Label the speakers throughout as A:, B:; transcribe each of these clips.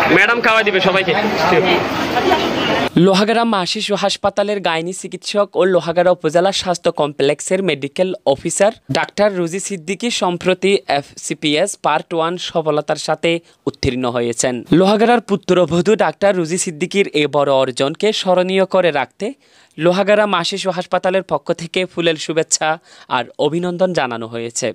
A: Madam খাওয়া দিবে সবাইকে।
B: লোহাগাড়া মা শিশু হাসপাতালের গাইনি চিকিৎসক ও লোহাগাড়া উপজেলা স্বাস্থ্য কমপ্লেক্সের মেডিকেল অফিসার ডাক্তার রুজি সিদ্দিকী সম্প্রতি FCPS পার্ট 1 সফলতার সাথে উত্তীর্ণ হয়েছেন। লোহাগাড়ার পুত্রবধূ ডাক্তার রুজি সিদ্দিকীর এই বড় অর্জনকে স্মরণীয় করে রাখতে লোহাগাড়া মা শিশু হাসপাতালের পক্ষ থেকে ফুলেল শুভেচ্ছা আর অভিনন্দন জানানো হয়েছে।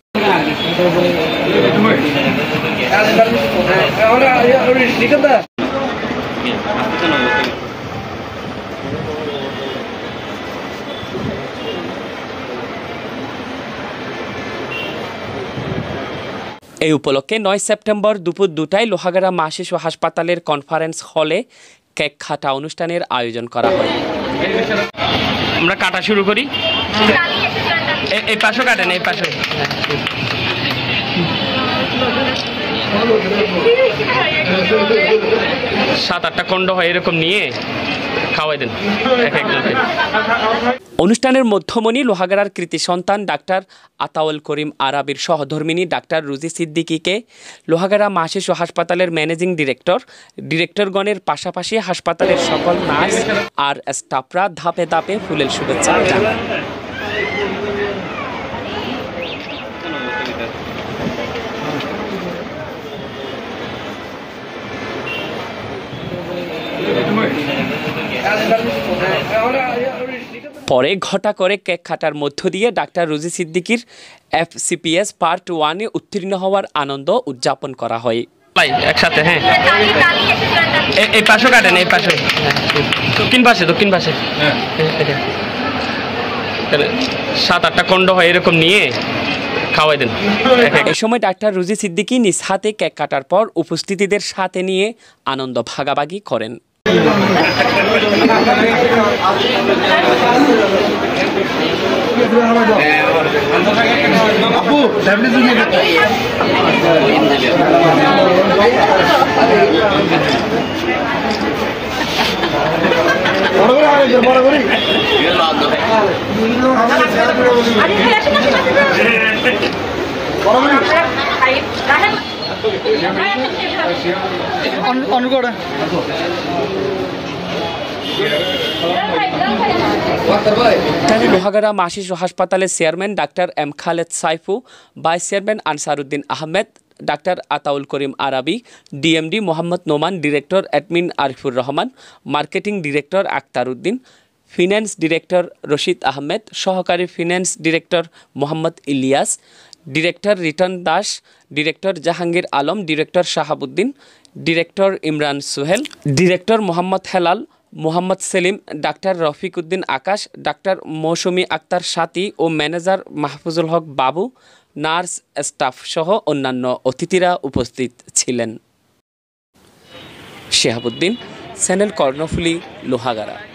B: এই উপলক্ষে 9 সেপ্টেম্বর দুপুর 2টায় লোহাগাড়া মা শিশু হাসপাতালের কনফারেন্স হলে কেক কাটা অনুষ্ঠানের আয়োজন করা হয়।
A: আমরা কাটা শুরু করি। এই পাশে কাটেন, এই পাশে। 7-8টা খণ্ড হয় এরকম নিয়ে খাওয়াই দেন একজনকে।
B: অনুষ্ঠানের মধ্যমণি লোহাগাড়ার কৃতি সন্তান ডাক্তার আতাউল করিম আরাবির সহধর্মিনী ডাক্তার রুজি সিদ্দিকীকে লোহাগাড়া মা শিশু হাসপাতালের ম্যানেজিং ডিরেক্টরগণের পাশাপাশি হাসপাতালের সকল নার্স আর স্টাফরা ধাপে ধাপে ফুলেল শুভেচ্ছা জানান। পরে ঘটা করে কেক কাটার মধ্য দিয়ে ডাক্তার রুজি সিদ্দিকীর FCPS পার্ট 1 উত্তীর্ণ হওয়ার আনন্দ উদযাপন করা হয়।
A: একসাথে, হ্যাঁ, এই পাশে কাটেন, এই পাশে, দক্ষিণ পাশে। 7-8টা খণ্ড হয় এরকম নিয়ে খাওয়াই দেন।
B: এই সময় ডাক্তার রুজি সিদ্দিকী নিজ হাতে কেক কাটার পর উপস্থিতিদের সাথে নিয়ে আনন্দ ভাগাভাগি করেন। লোহাগাড়া মা শিশু হাসপাতালের chairman doctor M Khaled Saifu, vice chairman Ansaruddin Ahmed, doctor Ataul Karim Arabi, DMD Mohammad Noman, director admin Arifur Rahman, marketing director Akhtar Uddin, finance director Rashid Ahmed, সহকারী finance director Mohammad Ilias, director Riton Das, director Jahangir Alam, director Shahabuddin, director Imran Suhel, director Mohammad Helal, Mohammad Selim, doctor Rafiq Uddin Akash, doctor Mousumi Akhtar Sathi ও ম্যানেজার মাহফুজুল হক বাবু, নার্স স্টাফ সহ অন্যান্য অতিথিরা উপস্থিত ছিলেন। শিহাবুদ্দিন, চ্যানেল কর্ণফুলী, লোহাগাড়া।